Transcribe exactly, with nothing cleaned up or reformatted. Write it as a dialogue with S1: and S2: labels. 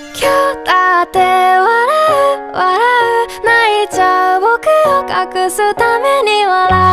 S1: 今日だって笑う笑う泣いちゃう僕を隠すために笑う